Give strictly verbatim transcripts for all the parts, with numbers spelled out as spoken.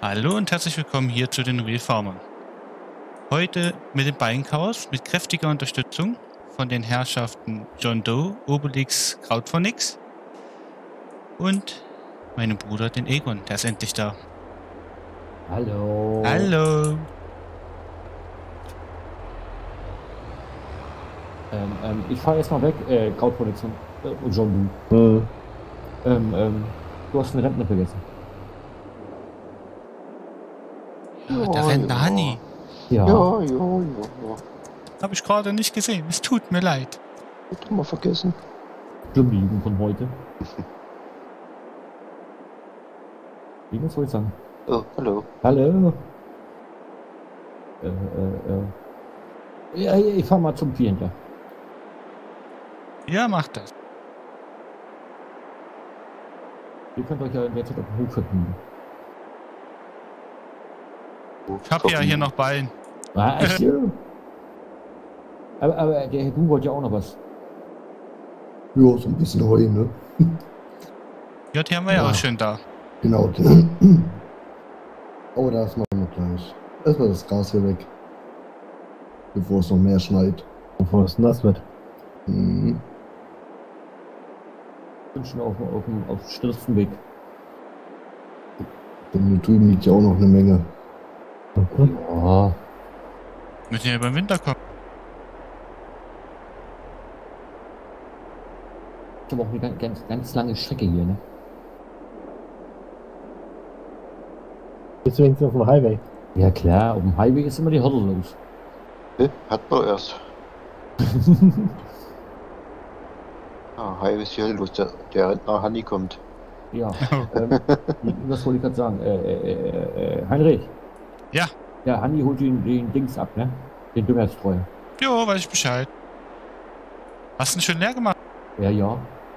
Hallo und herzlich willkommen hier zu den Real Farmern. Heute mit dem Beinchaos mit kräftiger Unterstützung von den Herrschaften John Doe, Obelix, Krautphonix und meinem Bruder, den Egon, der ist endlich da. Hallo. Hallo. Ähm, ähm, ich fahre jetzt mal weg, äh, Krautphonix und, äh, und John Doe. Hm. Ähm, ähm, du hast den Rentner vergessen. Ja, der Rentner Hanni. Ja. Ja, ja, ja, ja. Habe ich gerade nicht gesehen. Es tut mir leid. Hat mal vergessen. Geblieben von heute. Wie soll ich sagen? Oh, hallo. Hallo. Äh, äh, äh. Ja, ich fahr mal zum Viehhändler. Ja, macht das. Ihr könnt euch ja in der Zeit auf dem Hof vergnügen. Ich habe ja hier noch Ballen. Ah, echt? Ja. aber, aber der Herr Du wollte ja auch noch was. Ja, so ein bisschen Heu, ne? Ja, die haben wir ja, Ja. auch schön da. Genau. Aber das machen wir gleich. Erstmal das Gras hier weg. Bevor es noch mehr schneit. Bevor es nass wird. Mhm. Ich bin schon auf, auf, dem- auf dem schnellsten Weg. Denn hier drüben liegt ja auch noch eine Menge. Mhm. Ja. Müssen ja über den Winter kommen. Ich habe auch eine ganz, ganz, ganz lange Strecke hier, ne? Bist du wenigstens auf dem Highway? Ja klar, auf dem Highway ist immer die Hürde los. Ne, hat man erst. Ah, Highway ist hier los, der, der Rentner Hanni kommt. Ja. ähm, was wollte ich gerade sagen? Äh, äh, äh, äh, Heinrich. Ja. Ja, Hanni holt den, den Dings ab, ne? Den Düngerstreuer. Jo, weiß ich Bescheid. Hast du ihn schön leer gemacht? Ja, ja.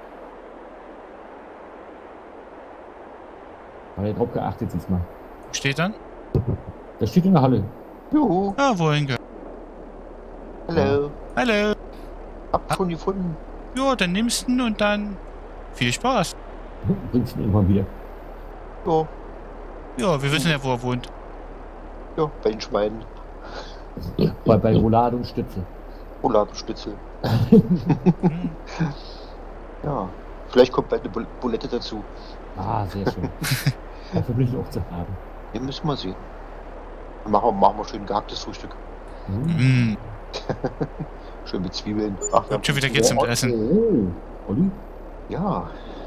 Hat er drauf geachtet diesmal. Wo steht dann? Das steht in der Halle. Juhu, Ah, wohin gehört? hallo. Hallo. Habt schon gefunden. Jo, dann nimmst du ihn und dann viel Spaß. Bringst ihn irgendwann wieder. Jo, Ja, wir wissen ja, wo er wohnt. jo, bei den Schweinen. Bei, bei Roulade und Stütze. Rouladenspitzel. Hm. Ja, vielleicht kommt bald eine Bul- Bulette dazu. Ah, sehr schön. Dafür bin ich auch zu haben. Den müssen wir sehen. Dann machen wir, machen wir schön gehacktes Frühstück. Hm. Hm. Schön mit Zwiebeln. Ach, Kommt schon wieder geht's zum Essen. Oh, Olli? ja,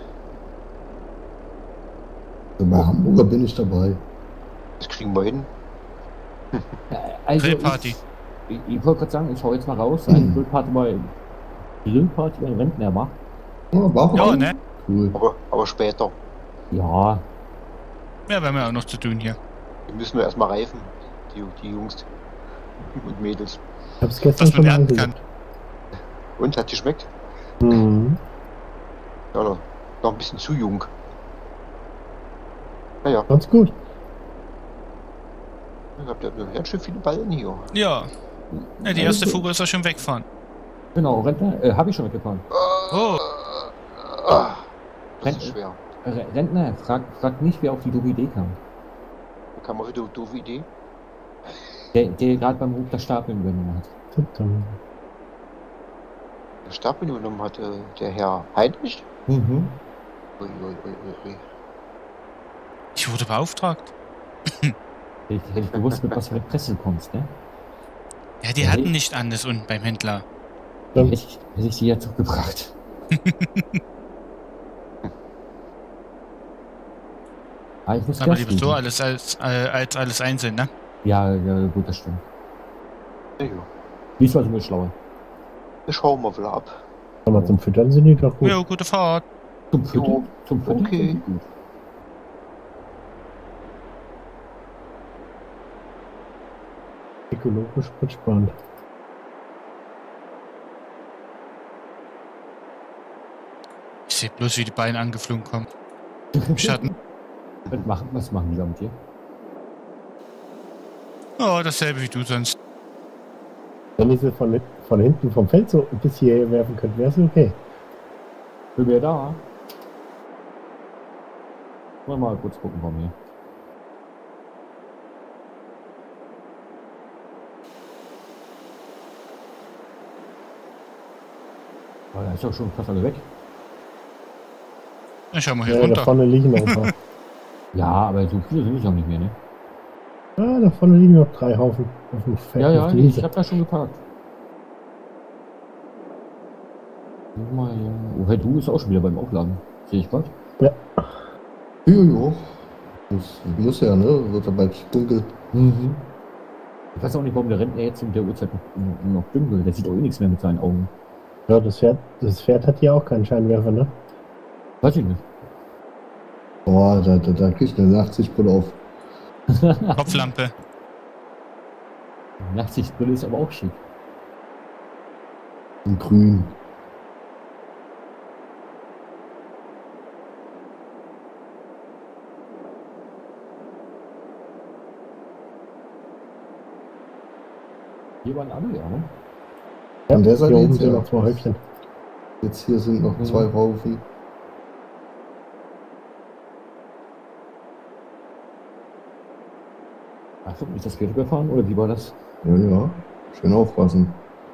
Also bei Hamburger bin ich dabei. das kriegen wir hin. Ja, also Grillparty. Ich, ich, ich wollte gerade sagen, ich hau jetzt mal raus. Eine Grillparty bei Grillparty bei Rentner macht. Ja, warum? Ja, ne? Cool. Aber, aber später. Ja, Ja, wir haben ja auch noch zu tun hier. Wir müssen nur erstmal reifen. Die, die Jungs und Mädels. Ich hab's gestern Was man schon mal ernten kann. angesagt. Und, hat geschmeckt? Mhm. Ja, noch, noch ein bisschen zu jung. Naja, Ganz gut. ihr habt ja ganz schön viele Ballen hier. Ja. Ja, die erste Fuge ist ja schon wegfahren. genau, Rentner, äh, habe ich schon mitgefahren. Oh. Ah, das Rent- ist schwer. Äh, Rentner, frag, frag nicht, wer auf die doofe Idee kam. Da kam mal wieder eine doofe Idee. Der, der gerade beim Hof der Stapeln übernommen hat. Verdammt. Der Stab übernommen hat, äh, der Herr Heinrich. Mhm. Ui, ui, ui, ui, ui. Ich wurde beauftragt. Ich hätte ich gewusst, mit was für eine Presse du kommst, ne? Ja, die Ja, hatten nee. nicht anders unten beim Händler. Hätte ich, hätte ich sie ja zurückgebracht. ah, ich muss Aber Gas lieber so geben. alles als, äh, als alles einzeln, ne? Ja, ja, gut, das stimmt. Ja, ja. Diesmal sind wir schlauer. Wir schauen mal wieder ab. Aber zum Füttern sind die doch gut. Jo, gute Fahrt. Zum Füttern? Jo, Zum Füttern? okay. sind die gut. Ökologisch spannend. Ich sehe bloß, wie die Beine angeflogen kommen. Im Schatten. Was machen, was machen die da mit dir? Oh, dasselbe wie du sonst. Wenn ich sie von, von hinten vom Feld so bis hierher werfen könnte, wäre es okay. Bin wir da? Wollen wir mal kurz gucken von mir. Oh, da ist doch schon fast alle weg. Dann schauen wir hier Ja, da runter. vorne liegen noch ein paar. Ja, aber so viele sind es auch nicht mehr, ne? Ja, da vorne liegen noch drei Haufen. Auf dem Feld, Ja, ja, auf der ich Wiese. hab da schon geparkt. Guck mal, ja. Oh, hey, du bist auch schon wieder beim Aufladen. Sehe ich gerade. Jojo. Muss, muss ja, ne? Wird ja bald dunkel. Mhm. Ich weiß auch nicht, warum der Rentner jetzt um der Uhrzeit noch, noch dunkel. Der sieht auch eh nichts mehr mit seinen Augen. Ja, das Pferd, das Pferd hat hier auch keinen Scheinwerfer, ne? Weiß ich nicht. Boah, da, da, da krieg ich eine Nachtsichtbrille auf. Kopflampe. Nachtsichtbrille ist aber auch schick. In grün. Hier waren alle, ja, ne? An der Seite Hier oben jetzt, sind ja. noch zwei Häufchen. Jetzt hier sind noch Mhm. zwei Haufen. Achso, ist das Pferd überfahren oder wie war das? Ja, ja. Schön aufpassen.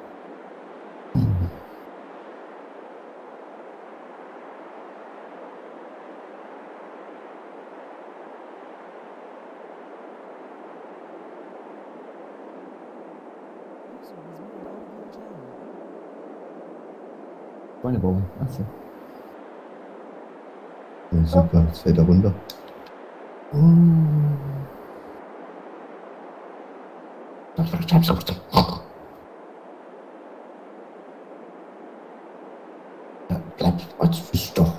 Schweinebaum. Achso. Ja, super, jetzt fällt er runter. Ja, bleib als Fisch doch.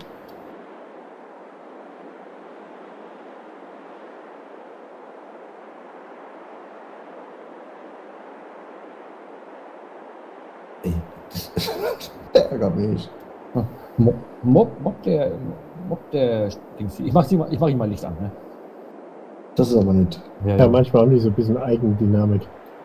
Ey, das ärgert mich. Mob, Mob, Mob der, Mob der Dings. Ich mach, sie mal, ich mach ihm mal Licht an, ne? Das ist aber nicht. Ja, Ja, manchmal haben die so ein bisschen Eigendynamik.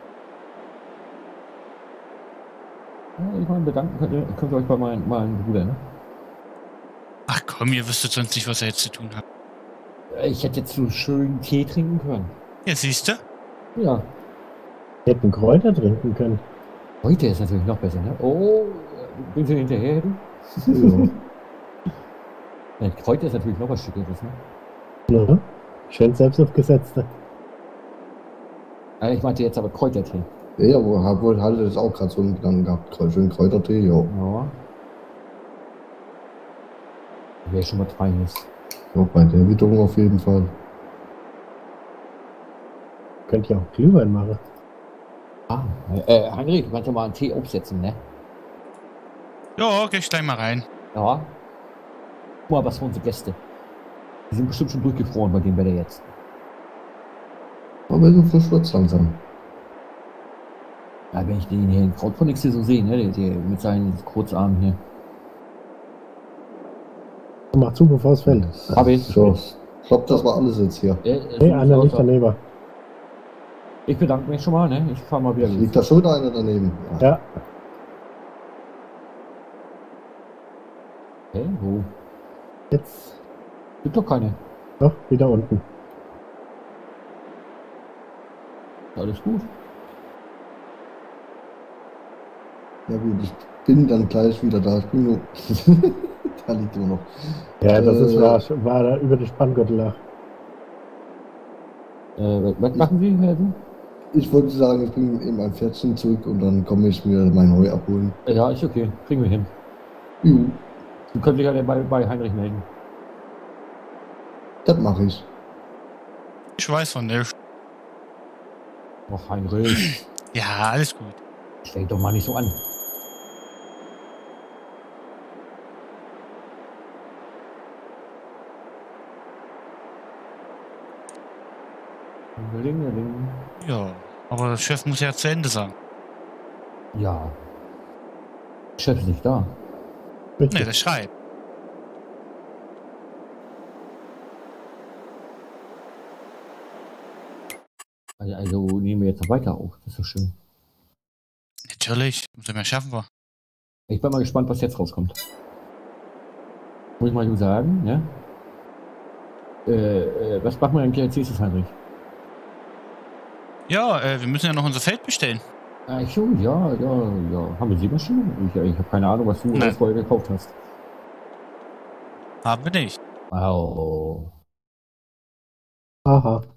Ja, ich meine, bedanken könnt ihr, könnt ihr euch bei meinem, meinem Bruder, ne? Ach komm, ihr wüsstet sonst nicht, was er jetzt zu tun hat. Ich hätte jetzt so schön Tee trinken können. Ja, siehst du? Ja. Die hätten Kräuter trinken können. Heute ist natürlich noch besser, ne? Oh, bin sie hinterher, du? Ja. Ja, Kräuter ist natürlich noch was Schickeres, ne? Ne? Schön selbst aufgesetzte. Also ich meinte jetzt aber Kräutertee. Ja, wo hab wohl hatte das auch gerade so einen Gedanken gehabt. Kräu- Schön Kräutertee, ja. Ja. Wäre schon mal Feines. Ja, bei der Witterung auf jeden Fall. Könnt ihr auch Glühwein machen. Ah, äh, Heinrich, du kannst ja mal einen Tee aufsetzen, ne? Ja, geh ich gleich mal rein. Ja. Guck mal, was für unsere Gäste. Die sind bestimmt schon durchgefroren bei dem Wetter jetzt. Aber so frisch wird's langsam. Ja, wenn ich den hier in Krautfonix hier so sehe, ne? Der, der mit seinen Kurzarmen hier. Mach zu, bevor es fällt. Hab ich. So, ich glaube, das war alles jetzt hier. Äh, Nee, äh, einer liegt daneben. Ich bedanke mich schon mal, ne? Ich fahr mal wieder los. Liegt da schon wieder einer daneben? Ja, Hä? Wo? jetzt Gibt doch keine. doch wieder unten. Alles gut. Ja gut, ich bin dann gleich wieder da. Ich bin nur... da liegt immer noch. Ja, das ist Äh. war, war da über den Spanngürtel nach. Äh, was- was machen Sie, Herr Du? Ich wollte sagen, ich bringe eben ein Pferdchen zurück und dann komme ich mir mein Heu abholen. Äh, Ja, ist okay. Kriegen wir hin. Juhu, Du könntest dich ja bei, bei Heinrich melden. das mache ich. Ich weiß von nichts. Och, Heinrich. Ja, alles gut. Stell dich doch mal nicht so an. Ringeling. Ja, aber der Chef muss ja zu Ende sagen. Ja. Chef ist nicht da. Richtig. Ne, der schreibt. Also, also nehmen wir jetzt noch weiter auf. Das ist so schön. Natürlich, umso mehr schaffen wir. Ich bin mal gespannt, was jetzt rauskommt. Muss ich mal so sagen, ne? Äh, äh, was machen wir eigentlich als nächstes, Heinrich? Ja, äh, wir müssen ja noch unser Feld bestellen. Ach so, ja, ja, ja. Haben wir Sämaschine? Ich, ich habe keine Ahnung, was du Nein. vorher gekauft hast. Haben wir nicht. Wow. Aha.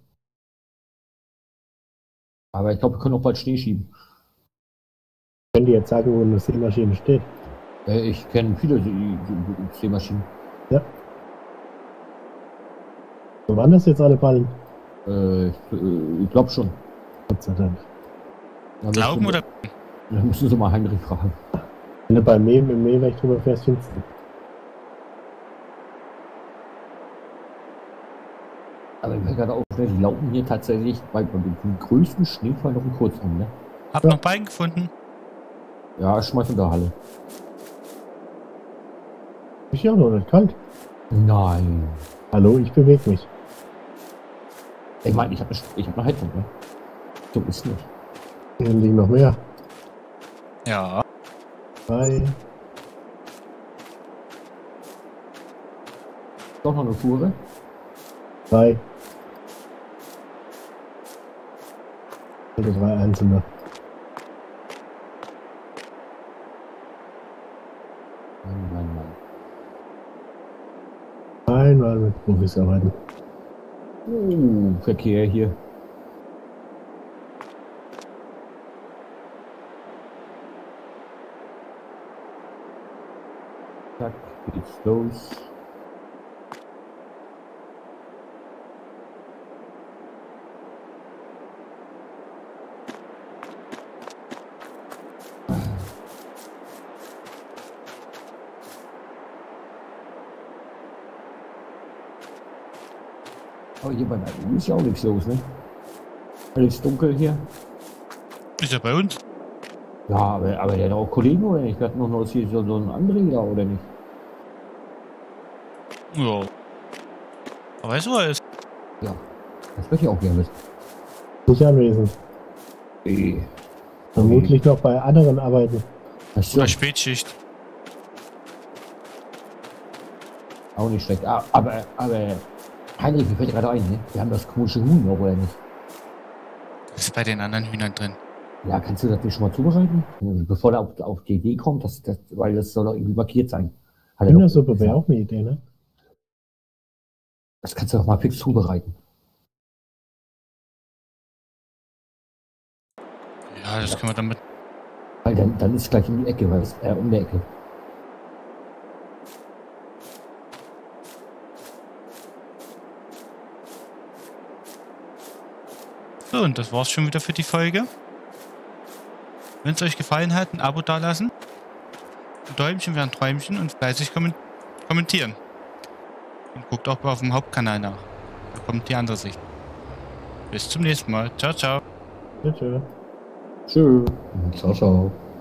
Aber ich glaube, wir können auch bald Schnee schieben. Könnt ihr jetzt sagen, wo eine Sämaschine steht? Äh, ich kenne viele See- See- Sämaschinen. Ja. Wo waren das jetzt alle Ballen? Äh, ich, äh, ich glaube schon. Gott sei Dank. Da Glauben müssen, oder? Da müssen Sie mal Heinrich fragen. Wenn du beim Mähen mit dem Mähwerk drüber fährst, findest du. Aber ich gerade auch, die laufen hier tatsächlich bei, bei dem größten Schneefall noch im Kurzraum, ne? Hab Ja. noch Ballen gefunden. Ja, schmeiß in der Halle. Ist ja noch nicht kalt. Nein. Hallo, ich bewege mich. Ich meine, ich habe ich hab eine Heizung, ne? So ist nicht. Hier liegen noch mehr. Ja. Drei. Doch noch eine Fuhre. Drei. Oder drei einzelne. Mann, Mann, Mann. Einmal mit Profis arbeiten. Uh, Verkehr hier. Zack, geht's los. Oh, hier bei mir ist ja auch nichts los, ne? Alles dunkel hier. Ist er bei uns? Ja, aber, aber der hat auch Kollegen oder nicht? Wir hatten noch noch hier so, so einen André da oder nicht? Ja. Aber weißt du, wo er ist? Ja, das möchte ich auch gerne wissen. Nicht anwesend. Äh, Vermutlich noch bei anderen Arbeiten. Ach so, Oder Spätschicht. auch nicht schlecht. Ah, aber, aber, Heinrich, mir fällt gerade ein, ne? Wir haben das komische Huhn noch, oder nicht? Das ist bei den anderen Hühnern drin. Ja, kannst du das nicht schon mal zubereiten? Bevor er auf, auf die Idee kommt, dass, das, weil das soll doch irgendwie markiert sein. Hat er doch Hühnersuppe wäre gesagt. auch eine Idee, ne? Das kannst du doch mal fix zubereiten. Ja, das können wir damit. Weil dann, dann ist es gleich um die Ecke, weil es, äh, um die Ecke. So, und das war's schon wieder für die Folge. Wenn es euch gefallen hat, ein Abo dalassen. Ein Däumchen wäre ein Träumchen und fleißig kommen kommentieren. Und guckt auch mal auf dem Hauptkanal nach. Da kommt die andere Sicht. Bis zum nächsten Mal. Ciao, ciao. Tschö, tschö. Tschö. Ciao, ciao.